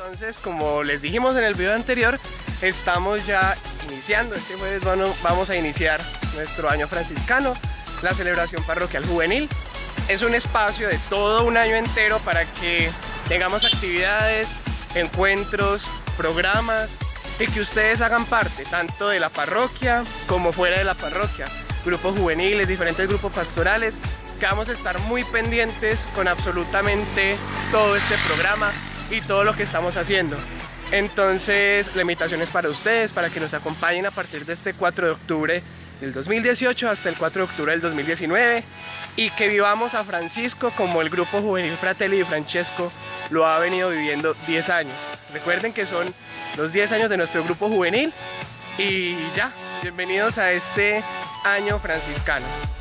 Entonces, como les dijimos en el video anterior, estamos ya iniciando, este jueves vamos a iniciar nuestro año franciscano, la celebración parroquial juvenil. Es un espacio de todo un año entero para que tengamos actividades, encuentros, programas y que ustedes hagan parte tanto de la parroquia como fuera de la parroquia, grupos juveniles, diferentes grupos pastorales, que vamos a estar muy pendientes con absolutamente todo este programa y todo lo que estamos haciendo. Entonces la invitación es para ustedes, para que nos acompañen a partir de este 4 de octubre del 2018 hasta el 4 de octubre del 2019 y que vivamos a Francisco como el grupo juvenil Fratelli di Francesco lo ha venido viviendo 10 años. Recuerden que son los 10 años de nuestro grupo juvenil y ya, bienvenidos a este año franciscano.